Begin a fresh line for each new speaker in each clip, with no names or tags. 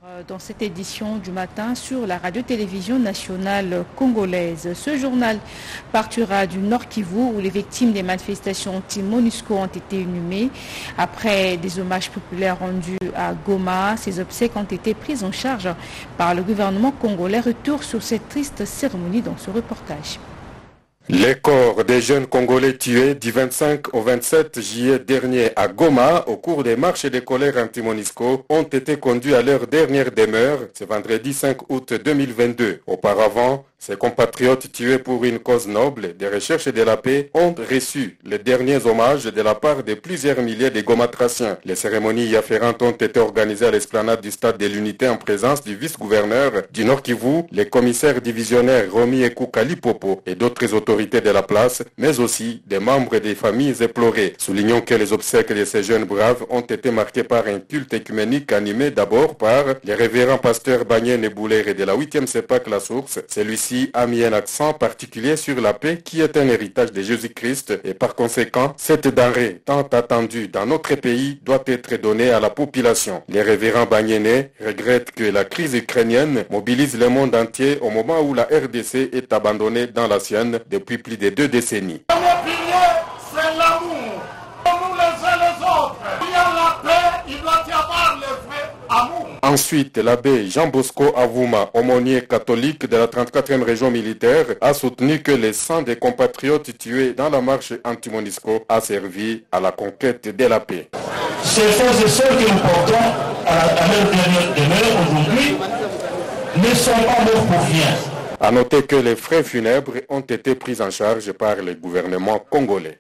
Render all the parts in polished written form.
Dans cette édition du matin sur la radio-télévision nationale congolaise. Ce journal partira du Nord Kivu où les victimes des manifestations anti-MONUSCO ont été inhumées. Après des hommages populaires rendus à Goma, ces obsèques ont été prises en charge par le gouvernement congolais. Retour sur cette triste cérémonie dans ce reportage.
Les corps des jeunes Congolais tués du 25 au 27 juillet dernier à Goma au cours des marches et des colères anti-MONUSCO ont été conduits à leur dernière demeure ce vendredi 5 août 2022. Auparavant, ces compatriotes tués pour une cause noble des recherches et de la paix ont reçu les derniers hommages de la part de plusieurs milliers de gomatraciens. Les cérémonies y afférentes ont été organisées à l'esplanade du stade de l'Unité en présence du vice-gouverneur du Nord Kivu, les commissaires divisionnaires Romi Ekou Kalipopo et d'autres autorités de la place, mais aussi des membres des familles éplorées. Soulignons que les obsèques de ces jeunes braves ont été marquées par un culte écuménique animé d'abord par les révérends pasteurs Banyene Boulere de la 8e CEPAC La Source. Celui-ci a mis un accent particulier sur la paix qui est un héritage de Jésus-Christ et par conséquent, cette denrée tant attendue dans notre pays doit être donnée à la population. Les révérends Banyene regrettent que la crise ukrainienne mobilise le monde entier au moment où la RDC est abandonnée dans la sienne depuis plus de 2 décennies.
Le pilier, c'est l'amour. Pour nous les uns les autres. Il y a la paix, il doit y avoir le vrai amour.
Ensuite, l'abbé Jean-Bosco Avouma, aumônier catholique de la 34e région militaire, a soutenu que le sang des compatriotes tués dans la marche anti-MONUSCO a servi à la conquête de la paix.
Ces frères et sœurs que nous portons à leur dernière demeure aujourd'hui ne sont pas morts pour rien.
À noter que les frais funèbres ont été pris en charge par le gouvernement congolais.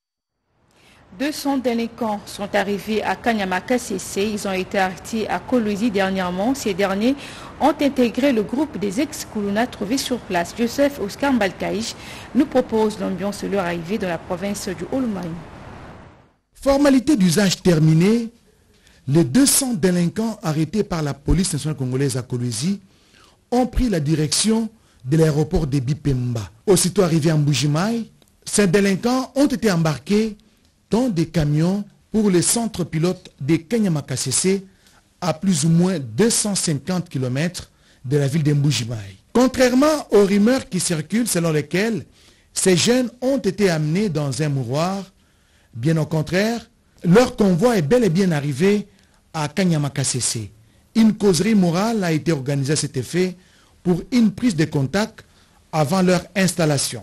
200 délinquants sont arrivés à Kanyama-Kasese. Ils ont été arrêtés à Kolwezi dernièrement. Ces derniers ont intégré le groupe des ex-Kuluna trouvés sur place. Joseph Oscar Mbalkaïch nous propose l'ambiance de leur arrivée dans la province du Olumaï.
Formalité d'usage terminée, les 200 délinquants arrêtés par la police nationale congolaise à Kolwezi ont pris la direction de l'aéroport de Bipemba. Aussitôt arrivés en Mbujimaï, ces délinquants ont été embarqués dans des camions pour le centre pilote de Kanyama-Kasese à plus ou moins 250 km de la ville de Mbujimaï. Contrairement aux rumeurs qui circulent selon lesquelles ces jeunes ont été amenés dans un mouroir, bien au contraire, leur convoi est bel et bien arrivé à Kanyama-Kasese. Une causerie morale a été organisée à cet effet pour une prise de contact avant leur installation.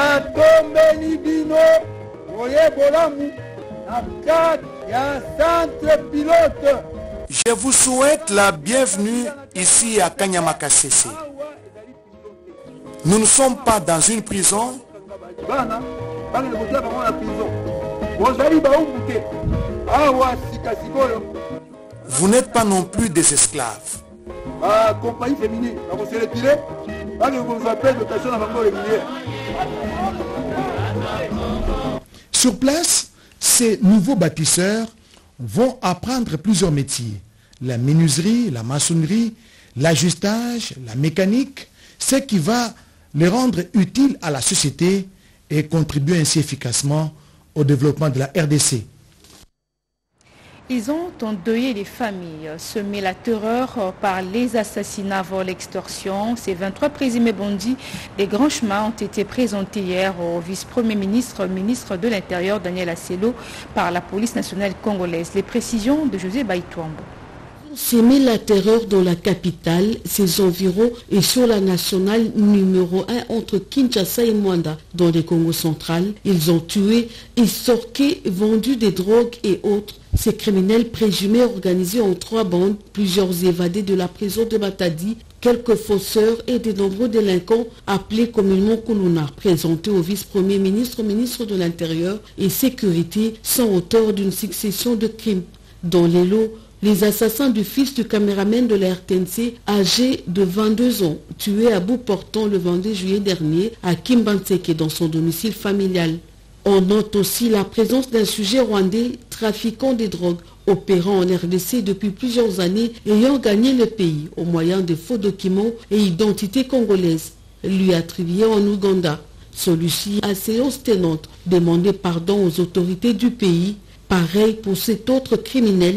Je vous souhaite la bienvenue ici à Kanyama-Kasese. Nous ne sommes pas dans une prison. Vous n'êtes pas non plus des esclaves.
Sur place, ces nouveaux bâtisseurs vont apprendre plusieurs métiers. La menuiserie, la maçonnerie, l'ajustage, la mécanique, ce qui va les rendre utiles à la société et contribuer ainsi efficacement au développement de la RDC.
Ils ont endeuillé les familles, semé la terreur par les assassinats, vols, l'extorsion. Ces 23 présumés bandits des grands chemins ont été présentés hier au vice-premier ministre, ministre de l'Intérieur Daniel Assello, par la police nationale congolaise. Les précisions de José Baïtouambo.
Semer la terreur dans la capitale, ses environs et sur la nationale numéro 1 entre Kinshasa et Mwanda dans le Congo central. Ils ont tué, estorqué, vendu des drogues et autres. Ces criminels présumés organisés en 3 bandes, plusieurs évadés de la prison de Matadi, quelques fausseurs et de nombreux délinquants appelés communément Kuluna, présentés au vice-premier ministre, ministre de l'Intérieur et Sécurité, sont auteurs d'une succession de crimes. Dans les lots, les assassins du fils du caméraman de la RTNC, âgé de 22 ans, tué à bout portant le 22 juillet dernier à Kimbanseke dans son domicile familial. On note aussi la présence d'un sujet rwandais trafiquant des drogues, opérant en RDC depuis plusieurs années, ayant gagné le pays au moyen de faux documents et identités congolaises, lui attribués en Ouganda. Celui-ci, assez ostennante, demandait pardon aux autorités du pays. Pareil pour cet autre criminel,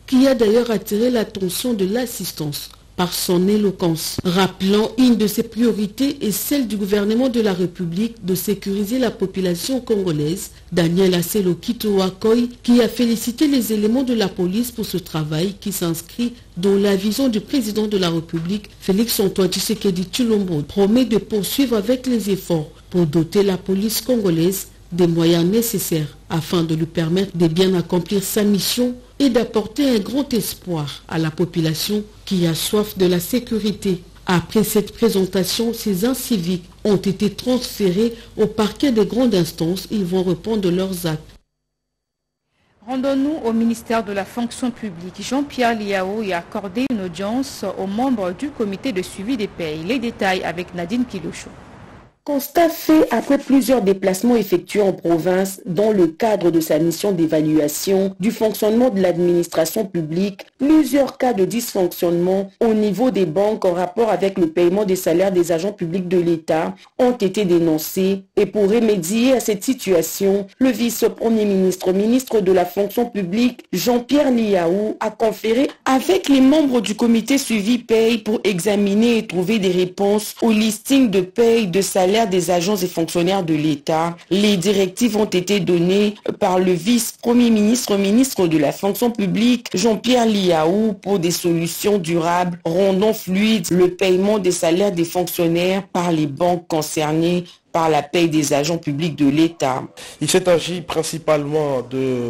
qui a d'ailleurs attiré l'attention de l'assistance par son éloquence, rappelant une de ses priorités et celle du gouvernement de la République de sécuriser la population congolaise. Daniel Asselo Kitoakoy, qui a félicité les éléments de la police pour ce travail qui s'inscrit dans la vision du président de la République, Félix Antoine Tshisekedi Tshilombo, promet de poursuivre avec les efforts pour doter la police congolaise des moyens nécessaires afin de lui permettre de bien accomplir sa mission et d'apporter un grand espoir à la population qui a soif de la sécurité. Après cette présentation, ces inciviques ont été transférés au parquet des grandes instances. Ils vont répondre de leurs actes.
Rendons-nous au ministère de la fonction publique. Jean-Pierre Liao a accordé une audience aux membres du comité de suivi des paies. Les détails avec Nadine Kilouchou.
Constat fait après plusieurs déplacements effectués en province dans le cadre de sa mission d'évaluation du fonctionnement de l'administration publique, plusieurs cas de dysfonctionnement au niveau des banques en rapport avec le paiement des salaires des agents publics de l'État ont été dénoncés. Et pour remédier à cette situation, le vice-premier ministre de la fonction publique, Jean-Pierre Liao, a conféré avec les membres du comité suivi paye pour examiner et trouver des réponses au listing de paye de salaires des agents et fonctionnaires de l'État. Les directives ont été données par le vice-premier ministre de la fonction publique, Jean-Pierre Liao, pour des solutions durables, rendant fluide le paiement des salaires des fonctionnaires par les banques concernées par la paie des agents publics de l'État.
Il s'est agi principalement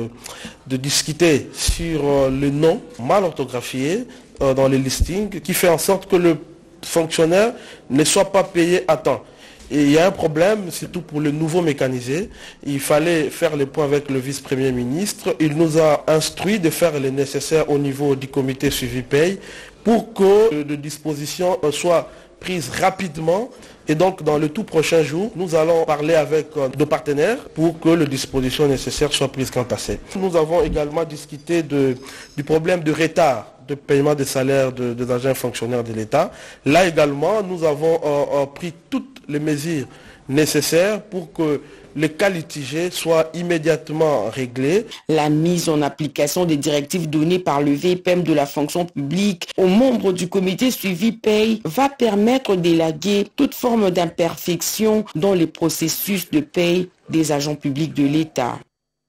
de discuter sur le nom mal orthographié dans les listings, qui fait en sorte que le fonctionnaire ne soit pas payé à temps. Et il y a un problème, surtout pour le nouveau mécanisé. Il fallait faire le point avec le vice-premier ministre. Il nous a instruit de faire le nécessaire au niveau du comité suivi paye pour que des dispositions soient prises rapidement. Et donc, dans le tout prochain jour, nous allons parler avec nos partenaires pour que les dispositions nécessaires soient prises quant à ça. Nous avons également discuté du problème de retard de paiement des salaires des agents fonctionnaires de l'État. Là également, nous avons pris toutes les mesures nécessaires pour que les cas litigés soient immédiatement réglés.
La mise en application des directives données par le VPM de la fonction publique aux membres du comité suivi paye va permettre d'élaguer toute forme d'imperfection dans les processus de paye des agents publics de l'État.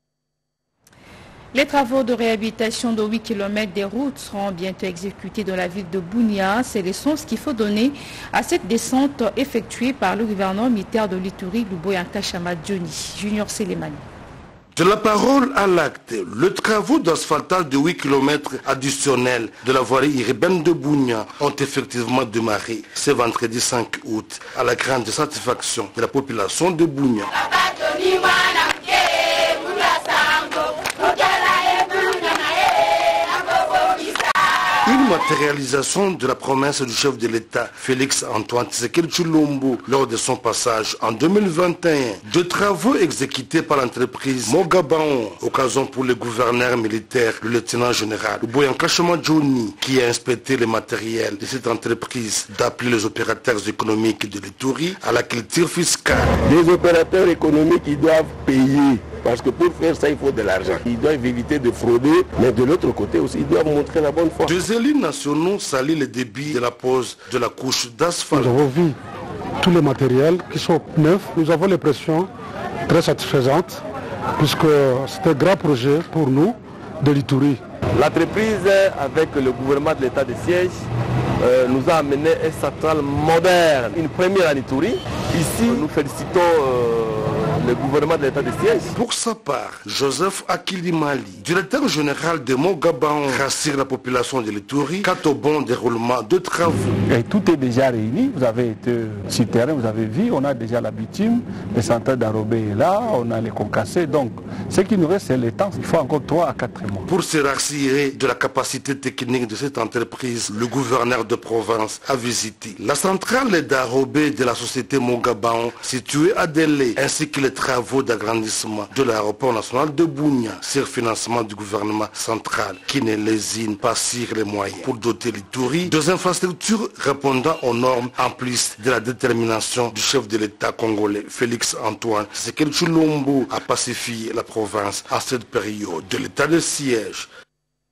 Les travaux de réhabilitation de 8 km des routes seront bientôt exécutés dans la ville de Bunia. C'est le sens qu'il faut donner à cette descente effectuée par le gouvernement militaire de l'Ituri, Luboyanka Chama Johnny. Junior Selemani.
De la parole à l'acte, les travaux d'asphaltage de 8 km additionnels de la voirie urbaine de Bunia ont effectivement démarré ce vendredi 5 août à la grande satisfaction de la population de Bunia. Une matérialisation de la promesse du chef de l'État, Félix Antoine Tshisekedi Tshilombo, lors de son passage en 2021. De travaux exécutés par l'entreprise Mogabaon, occasion pour le gouverneur militaire, le lieutenant général Luboyanka Chama Johnny, qui a inspecté le matériel de cette entreprise, d'appeler les opérateurs économiques de l'Ituri à la culture fiscale.
Les opérateurs économiques, ils doivent payer. Parce que pour faire ça, il faut de l'argent. Ils doivent éviter de frauder, mais de l'autre côté aussi, ils doivent montrer la bonne foi.
Deux élus nationaux saluent le débit de la pose de la couche d'asphalte.
Nous avons vu tous les matériels qui sont neufs. Nous avons l'impression très satisfaisante, puisque c'est un grand projet pour nous de l'Ituri.
L'entreprise, avec le gouvernement de l'État de siège, nous a amené un central moderne, une première en Ituri. Ici, nous félicitons le gouvernement de l'État de siège.
Pour sa part, Joseph Akilimali, directeur général de Mogabaon, rassure la population de l'Ituri quant au bon déroulement de travaux.
Et tout est déjà réuni. Vous avez été sur le terrain, vous avez vu, on a déjà la bitume, le centre d'enrobé est là, on a les concassés. Donc, ce qui nous reste, c'est le temps. Il faut encore 3 à 4 mois.
Pour se rassurer de la capacité technique de cette entreprise, le gouverneur de province a visité la centrale d'enrobé de la société Mogabaon, située à Délé, ainsi que les travaux d'agrandissement de l'aéroport national de Bunia, sur financement du gouvernement central, qui ne lésine pas sur les moyens pour doter l'Ituri des infrastructures répondant aux normes, en plus de la détermination du chef de l'État congolais, Félix Antoine Tshisekedi Tshilombo, à pacifier la province à cette période de l'état de siège.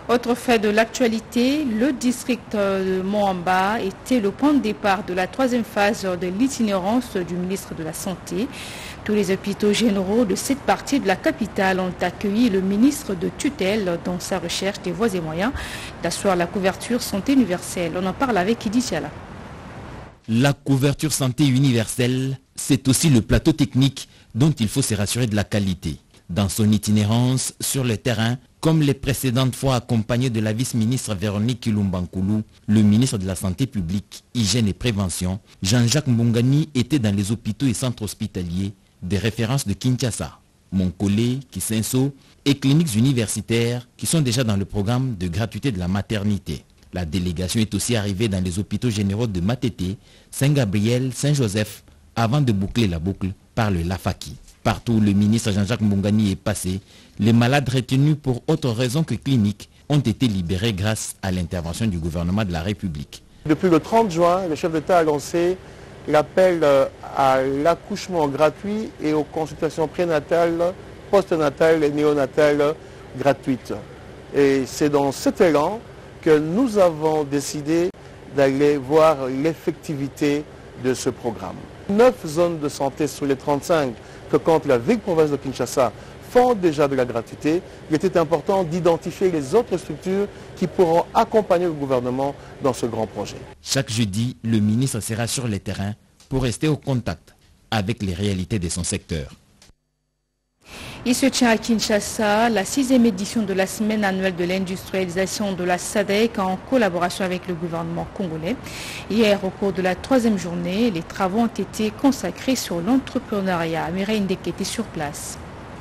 Autre fait de l'actualité, le district de Moamba était le point de départ de la troisième phase de l'itinérance du ministre de la Santé. Tous les hôpitaux généraux de cette partie de la capitale ont accueilli le ministre de tutelle dans sa recherche des voies et moyens d'asseoir la couverture santé universelle. On en parle avec Idi Siala.
La couverture santé universelle, c'est aussi le plateau technique dont il faut se rassurer de la qualité. Dans son itinérance sur le terrain, comme les précédentes fois accompagné de la vice-ministre Véronique Kilumbankoulou, le ministre de la Santé publique, Hygiène et Prévention, Jean-Jacques Mbongani était dans les hôpitaux et centres hospitaliers des références de Kinshasa, Monkole, Kisenso et cliniques universitaires qui sont déjà dans le programme de gratuité de la maternité. La délégation est aussi arrivée dans les hôpitaux généraux de Matete, Saint-Gabriel, Saint-Joseph, avant de boucler la boucle par le Lafaki. Partout où le ministre Jean-Jacques Mbongani est passé, les malades retenus pour autre raison que clinique ont été libérés grâce à l'intervention du gouvernement de la République.
Depuis le 30 juin, le chef d'État a lancé l'appel à l'accouchement gratuit et aux consultations prénatales, postnatales et néonatales gratuites. Et c'est dans cet élan que nous avons décidé d'aller voir l'effectivité de ce programme. 9 zones de santé sur les 35 que compte la ville-province de Kinshasa font déjà de la gratuité. Il était important d'identifier les autres structures qui pourront accompagner le gouvernement dans ce grand projet.
Chaque jeudi, le ministre sera sur les terrains pour rester au contact avec les réalités de son secteur.
Il se tient à Kinshasa la 6e édition de la semaine annuelle de l'industrialisation de la SADC en collaboration avec le gouvernement congolais. Hier, au cours de la 3e journée, les travaux ont été consacrés sur l'entrepreneuriat. Mireille Ndeke était sur place.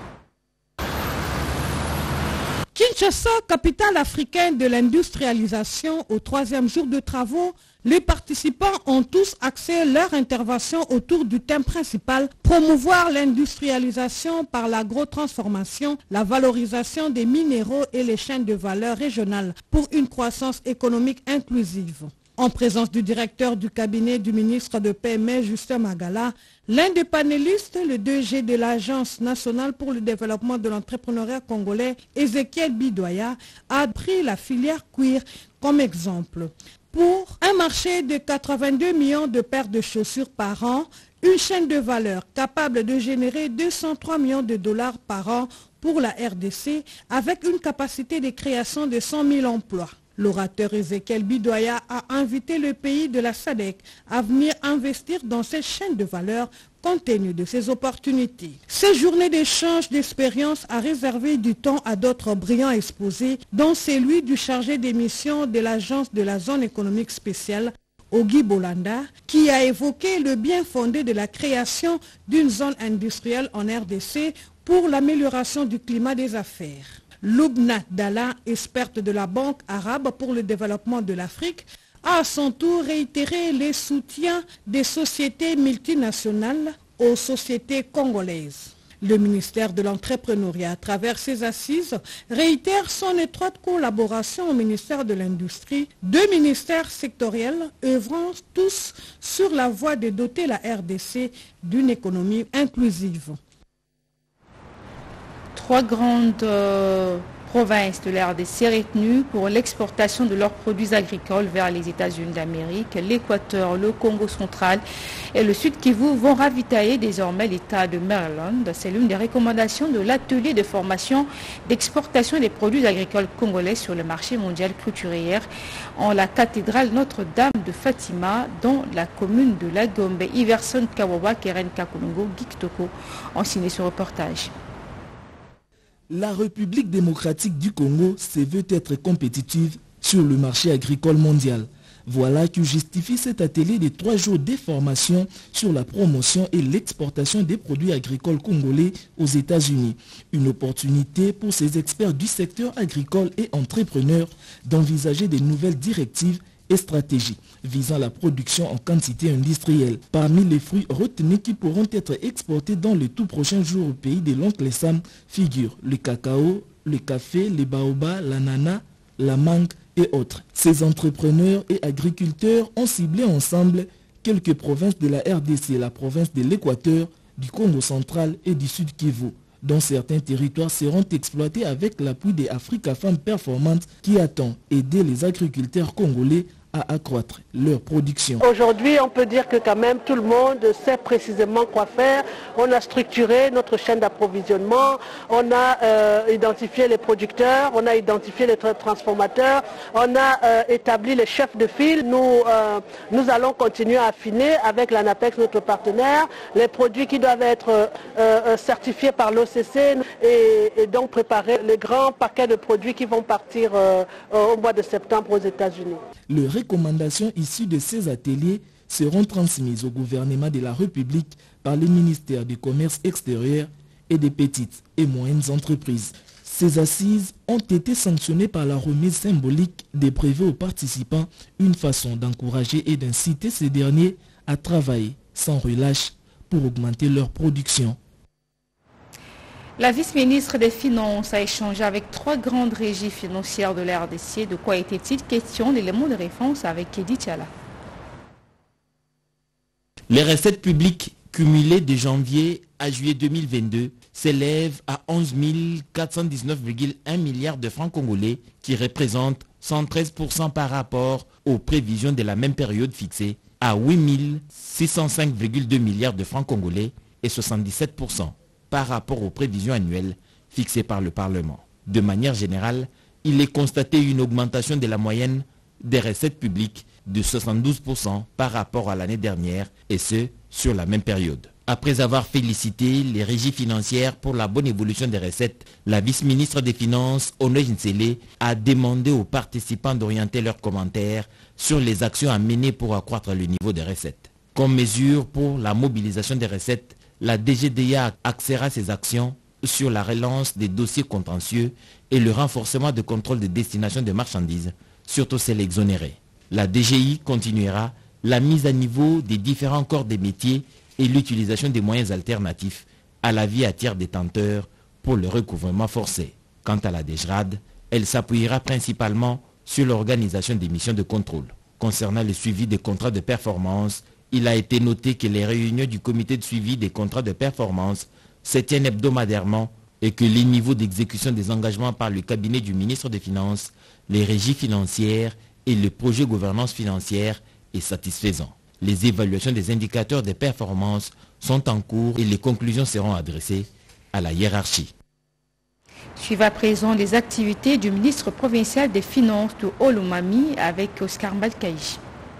Kinshasa, capitale africaine de l'industrialisation, au 3e jour de travaux, les participants ont tous axé leur intervention autour du thème principal, promouvoir l'industrialisation par l'agrotransformation, la valorisation des minéraux et les chaînes de valeur régionales pour une croissance économique inclusive. En présence du directeur du cabinet du ministre de PME, Justin Magala, l'un des panélistes, le 2G de l'Agence nationale pour le développement de l'entrepreneuriat congolais, Ezekiel Bidoya, a pris la filière cuir comme exemple. Pour un marché de 82 millions de paires de chaussures par an, une chaîne de valeur capable de générer 203 millions de dollars par an pour la RDC avec une capacité de création de 100 000 emplois. L'orateur Ezekiel Bidoya a invité le pays de la SADC à venir investir dans cette chaîne de valeur compte tenu de ces opportunités. Ces journées d'échange d'expérience a réservé du temps à d'autres brillants exposés, dont celui du chargé des missions de l'agence de la zone économique spéciale, Ogi Bolanda, qui a évoqué le bien fondé de la création d'une zone industrielle en RDC pour l'amélioration du climat des affaires. Lubna Dalla, experte de la Banque arabe pour le développement de l'Afrique, a à son tour réitéré les soutiens des sociétés multinationales aux sociétés congolaises. Le ministère de l'Entrepreneuriat, à travers ses assises, réitère son étroite collaboration au ministère de l'Industrie, deux ministères sectoriels œuvrant tous sur la voie de doter la RDC d'une économie inclusive.
3 grandes provinces de la RDC retenues pour l'exportation de leurs produits agricoles vers les États-Unis d'Amérique, l'Équateur, le Congo central et le Sud Kivu vont ravitailler désormais l'État de Maryland. C'est l'une des recommandations de l'atelier de formation d'exportation des produits agricoles congolais sur le marché mondial clôturé hier en la cathédrale Notre-Dame de Fatima dans la commune de Lagombe. Iverson Kawawa, Keren Kakulungo, Giktoko ont signé ce reportage.
La République démocratique du Congo se veut être compétitive sur le marché agricole mondial. Voilà qui justifie cet atelier de 3 jours de formation sur la promotion et l'exportation des produits agricoles congolais aux États-Unis. Une opportunité pour ces experts du secteur agricole et entrepreneurs d'envisager de nouvelles directives et stratégies visant la production en quantité industrielle. Parmi les fruits retenus qui pourront être exportés dans les tout prochains jours au pays de l'oncle Sam figurent le cacao, le café, les baobabs, l'ananas, la mangue et autres. Ces entrepreneurs et agriculteurs ont ciblé ensemble quelques provinces de la RDC, la province de l'Équateur, du Congo central et du Sud Kivu. dont certains territoires seront exploités avec l'appui des Africa Femmes Performantes qui attend aider les agriculteurs congolais à accroître leur production.
Aujourd'hui, on peut dire que quand même tout le monde sait précisément quoi faire. On a structuré notre chaîne d'approvisionnement, on a identifié les producteurs, on a identifié les transformateurs, on a établi les chefs de file. Nous allons continuer à affiner avec l'ANAPEX, notre partenaire, les produits qui doivent être certifiés par l'OCC et donc préparer les grands paquets de produits qui vont partir au mois de septembre aux États-Unis.
Les recommandations issues de ces ateliers seront transmises au gouvernement de la République par le ministère du Commerce extérieur et des petites et moyennes entreprises. Ces assises ont été sanctionnées par la remise symbolique des brevets aux participants, une façon d'encourager et d'inciter ces derniers à travailler sans relâche pour augmenter leur production.
La vice-ministre des Finances a échangé avec 3 grandes régies financières de la RDC. De quoi était-il question? L'élément de réponse avec Edith Chala.
Les recettes publiques cumulées de janvier à juillet 2022 s'élèvent à 11 419,1 milliards de francs congolais, qui représentent 113% par rapport aux prévisions de la même période fixée à 8 605,2 milliards de francs congolais et 77% par rapport aux prévisions annuelles fixées par le Parlement. De manière générale, il est constaté une augmentation de la moyenne des recettes publiques de 72% par rapport à l'année dernière, et ce, sur la même période. Après avoir félicité les régies financières pour la bonne évolution des recettes, la vice-ministre des Finances, Onoy Nsele, a demandé aux participants d'orienter leurs commentaires sur les actions à mener pour accroître le niveau des recettes. Comme mesure pour la mobilisation des recettes, la DGDA axera ses actions sur la relance des dossiers contentieux et le renforcement de contrôle de destination des marchandises, surtout celles exonérées. La DGI continuera la mise à niveau des différents corps des métiers et l'utilisation des moyens alternatifs à la vie à tiers détenteur pour le recouvrement forcé. Quant à la DGRAD, elle s'appuiera principalement sur l'organisation des missions de contrôle. Concernant le suivi des contrats de performance, il a été noté que les réunions du comité de suivi des contrats de performance se tiennent hebdomadairement et que les niveaux d'exécution des engagements par le cabinet du ministre des Finances, les régies financières et le projet gouvernance financière est satisfaisant. Les évaluations des indicateurs de performance sont en cours et les conclusions seront adressées à la hiérarchie.
Suivent à présent les activités du ministre provincial des Finances de Olomami avec Oscar Mbalkaï.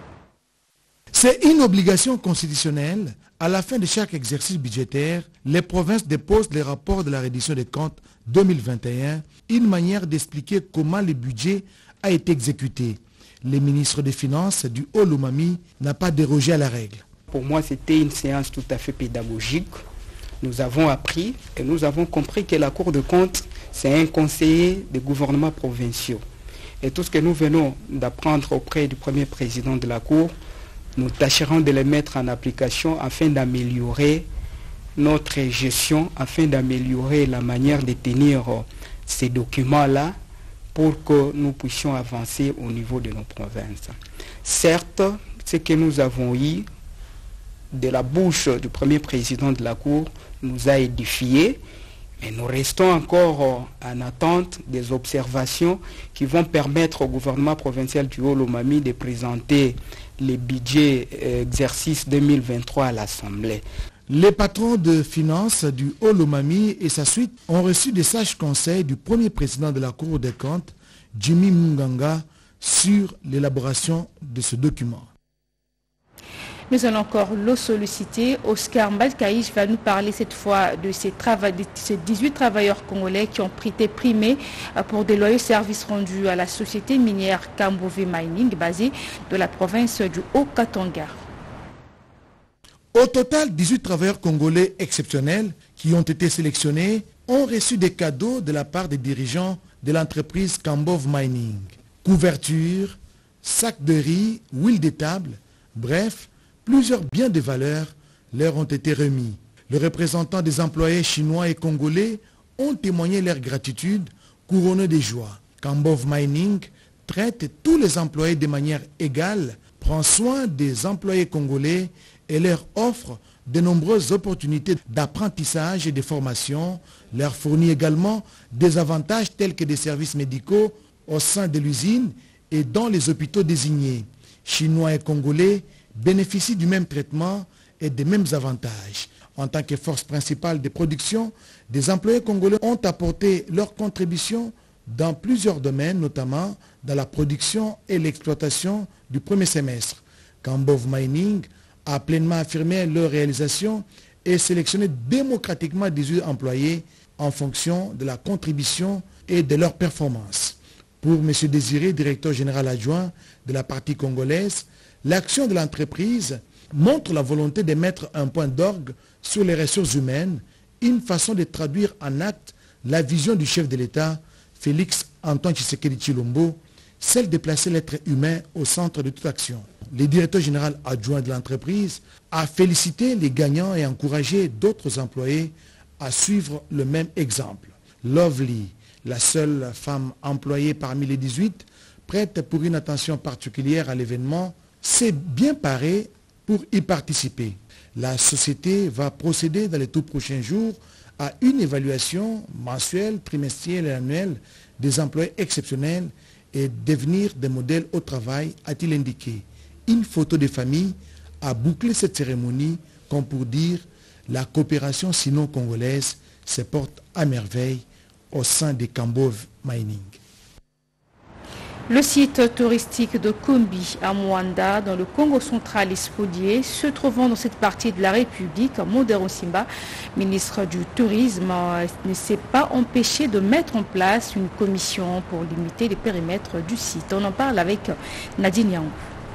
C'est une obligation constitutionnelle. À la fin de chaque exercice budgétaire, les provinces déposent les rapports de la reddition des comptes 2021, une manière d'expliquer comment le budget a été exécuté. Le ministre des Finances du Haut-Lomami n'a pas dérogé à la règle.
Pour moi, c'était une séance tout à fait pédagogique. Nous avons appris et nous avons compris que la Cour de comptes, c'est un conseiller des gouvernements provinciaux. Et tout ce que nous venons d'apprendre auprès du premier président de la Cour, nous tâcherons de les mettre en application afin d'améliorer notre gestion, afin d'améliorer la manière de tenir ces documents-là pour que nous puissions avancer au niveau de nos provinces. Certes, ce que nous avons eu de la bouche du premier président de la Cour nous a édifiés, mais nous restons encore en attente des observations qui vont permettre au gouvernement provincial du Haut-Lomami de présenter les budgets exercice 2023 à l'Assemblée.
Les patrons de finances du Haut-Lomami et sa suite ont reçu des sages conseils du premier président de la Cour des comptes, Jimmy Munganga, sur l'élaboration de ce document.
Nous allons encore le solliciter. Oscar Mbalkaïch va nous parler cette fois de ces 18 travailleurs congolais qui ont été primés pour des loyaux services rendus à la société minière Kambove Mining basée de la province du Haut-Katanga.
Au total, 18 travailleurs congolais exceptionnels qui ont été sélectionnés ont reçu des cadeaux de la part des dirigeants de l'entreprise Kambove Mining. Couverture, sacs de riz, huile de table, bref, plusieurs biens de valeur leur ont été remis. Les représentants des employés chinois et congolais ont témoigné leur gratitude, couronnée de joie. Kambove Mining traite tous les employés de manière égale, prend soin des employés congolais et leur offre de nombreuses opportunités d'apprentissage et de formation, leur fournit également des avantages tels que des services médicaux au sein de l'usine et dans les hôpitaux désignés. Chinois et Congolais bénéficient du même traitement et des mêmes avantages. En tant que force principale de production, des employés congolais ont apporté leur contribution dans plusieurs domaines, notamment dans la production et l'exploitation du premier semestre. Kambov Mining a pleinement affirmé leur réalisation et sélectionné démocratiquement 18 employés en fonction de la contribution et de leur performance. Pour M. Désiré, directeur général adjoint de la partie congolaise, l'action de l'entreprise montre la volonté de mettre un point d'orgue sur les ressources humaines, une façon de traduire en acte la vision du chef de l'État, Félix Antoine Tshisekedi Tshilombo, celle de placer l'être humain au centre de toute action. Le directeur général adjoint de l'entreprise a félicité les gagnants et encouragé d'autres employés à suivre le même exemple. Lovely, la seule femme employée parmi les 18, prête pour une attention particulière à l'événement, s'est bien parée pour y participer. La société va procéder dans les tout prochains jours à une évaluation mensuelle, trimestrielle et annuelle des employés exceptionnels et devenir des modèles au travail, a-t-il indiqué. Une photo de famille a bouclé cette cérémonie, comme pour dire la coopération sino-congolaise se porte à merveille au sein des Kambov Mining.
Le site touristique de Kombi à Mwanda, dans le Congo central et spolié, se trouvant dans cette partie de la République, Mondero Simba, ministre du Tourisme, ne s'est pas empêché de mettre en place une commission pour limiter les périmètres du site. On en parle avec Nadine Yang.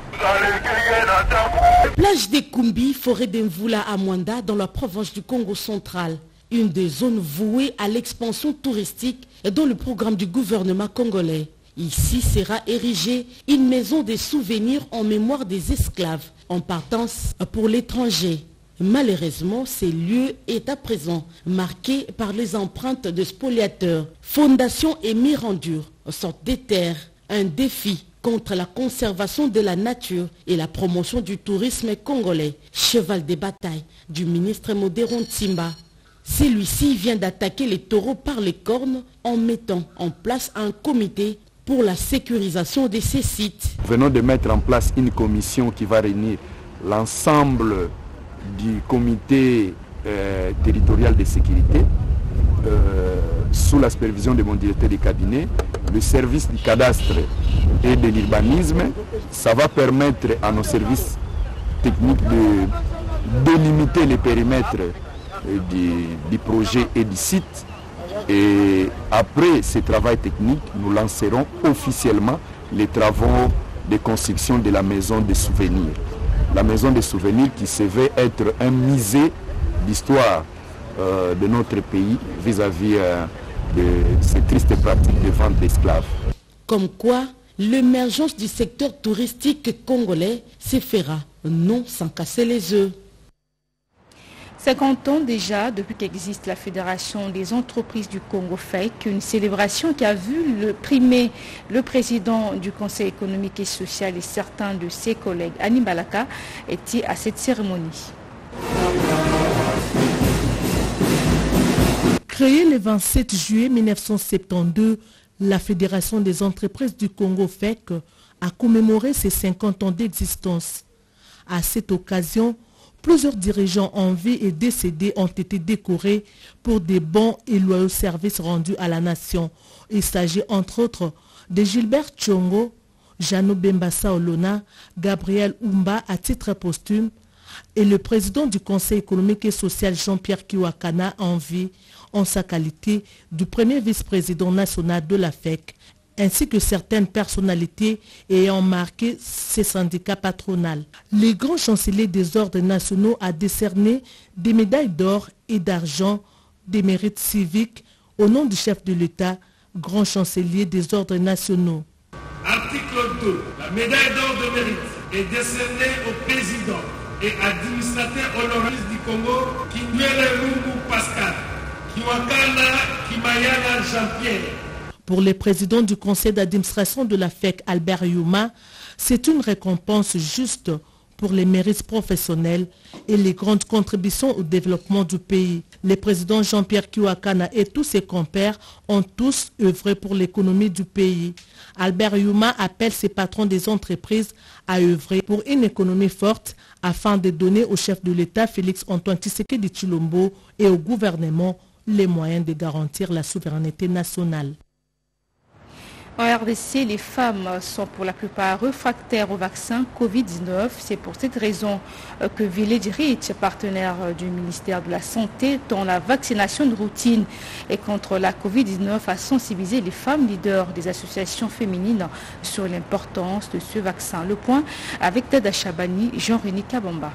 Plage des Kombi, forêt d'Emvula à Mwanda, dans la province du Congo central. Une des zones vouées à l'expansion touristique dans le programme du gouvernement congolais. Ici sera érigée une maison des souvenirs en mémoire des esclaves en partance pour l'étranger. Malheureusement, ce lieu est à présent marqué par les empreintes de spoliateurs. Fondation et Mirandure sortent des terres, un défi contre la conservation de la nature et la promotion du tourisme congolais. Cheval de bataille du ministre Mondero Simba. Celui-ci vient d'attaquer les taureaux par les cornes en mettant en place un comité pour la sécurisation de ces sites.
Nous venons de mettre en place une commission qui va réunir l'ensemble du comité territorial de sécurité sous la supervision de mon directeur de cabinet, le service du cadastre et de l'urbanisme. Ça va permettre à nos services techniques de délimiter les périmètres du projet et du site. Et après ce travail technique, nous lancerons officiellement les travaux de construction de la maison des souvenirs. La maison des souvenirs qui se veut être un musée d'histoire de notre pays vis-à-vis de ces tristes pratiques de vente d'esclaves.
Comme quoi, l'émergence du secteur touristique congolais se fera, non sans casser les œufs.
50 ans déjà, depuis qu'existe la Fédération des entreprises du Congo FEC, une célébration qui a vu primer le président du Conseil économique et social et certains de ses collègues. Annie Balaka était à cette cérémonie.
Créée le 27 juillet 1972, la Fédération des entreprises du Congo FEC a commémoré ses 50 ans d'existence. À cette occasion, plusieurs dirigeants en vie et décédés ont été décorés pour des bons et loyaux services rendus à la nation. Il s'agit entre autres de Gilbert Tchongo, Jano Bembassa Olona, Gabriel Oumba à titre posthume et le président du Conseil économique et social Jean-Pierre Kiwakana en vie en sa qualité du premier vice-président national de la FEC, ainsi que certaines personnalités ayant marqué ces syndicats patronaux. Le grand chancelier des ordres nationaux a décerné des médailles d'or et d'argent des mérites civiques au nom du chef de l'État, grand chancelier des ordres nationaux.
Article 2. La médaille d'or de mérite est décernée au président et administrateur honoraire du Congo, Kindwele Lungu Pascal, Kiwakana Kimayana Jean-Pierre.
Pour le président du conseil d'administration de la FEC, Albert Youma, c'est une récompense juste
pour les mérites professionnels et les grandes contributions au développement du pays. Le président Jean-Pierre Kiwakana et tous ses compères ont tous œuvré pour l'économie du pays. Albert Yuma appelle ses patrons des entreprises à œuvrer pour une économie forte afin de donner au chef de l'État Félix-Antoine Tshisekedi Tshilombo et au gouvernement les moyens de garantir la souveraineté nationale.
En RDC, les femmes sont pour la plupart réfractaires au vaccin Covid-19. C'est pour cette raison que Village Reach, partenaire du ministère de la Santé, dont la vaccination de routine et contre la Covid-19, a sensibilisé les femmes leaders des associations féminines sur l'importance de ce vaccin. Le point avec Dada Chabani, Jean-René Kabamba.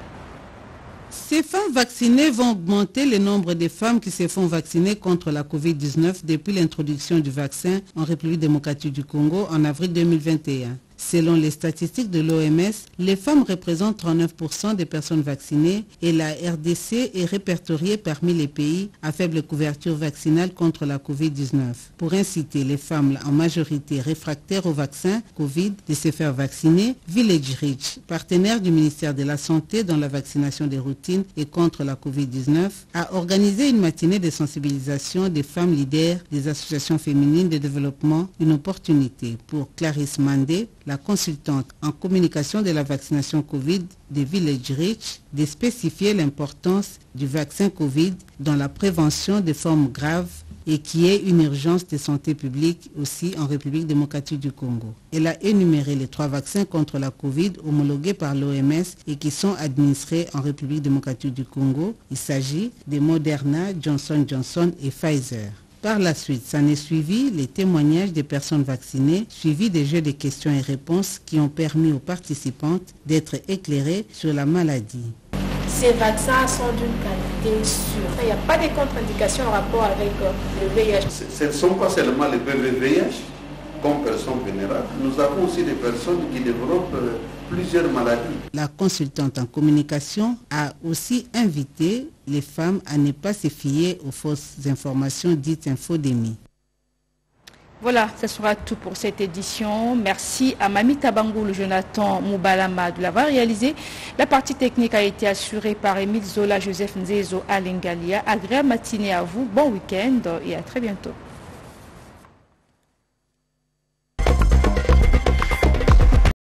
Ces femmes vaccinées vont augmenter le nombre de femmes qui se font vacciner contre la Covid-19 depuis l'introduction du vaccin en République démocratique du Congo en avril 2021. Selon les statistiques de l'OMS, les femmes représentent 39% des personnes vaccinées et la RDC est répertoriée parmi les pays à faible couverture vaccinale contre la Covid-19. Pour inciter les femmes en majorité réfractaires au vaccin Covid de se faire vacciner, Village Reach, partenaire du ministère de la Santé dans la vaccination des routines et contre la Covid-19, a organisé une matinée de sensibilisation des femmes leaders des associations féminines de développement, une opportunité pour Clarisse Mandé, la consultante en communication de la vaccination Covid de Village Reach, de spécifier l'importance du vaccin Covid dans la prévention des formes graves et qui est une urgence de santé publique aussi en République démocratique du Congo. Elle a énuméré les 3 vaccins contre la Covid homologués par l'OMS et qui sont administrés en République démocratique du Congo. Il s'agit de Moderna, Johnson & Johnson et Pfizer. Par la suite, s'en est suivi les témoignages des personnes vaccinées, suivis des jeux de questions et réponses qui ont permis aux participantes d'être éclairées sur la maladie.
Ces vaccins sont d'une qualité sûre. Il n'y a pas de contre-indications en rapport avec le VIH.
Ce ne sont pas seulement les VIH comme personnes vulnérables. Nous avons aussi des personnes qui développent plusieurs maladies.
La consultante en communication a aussi invité les femmes à ne pas se fier aux fausses informations dites infodémies.
Voilà, ce sera tout pour cette édition. Merci à Mamita Bangoul, Jonathan Moubalama de l'avoir réalisé. La partie technique a été assurée par Émile Zola, Joseph Nzezo, Alain Galia. Agréable matinée à vous, bon week-end et à très bientôt.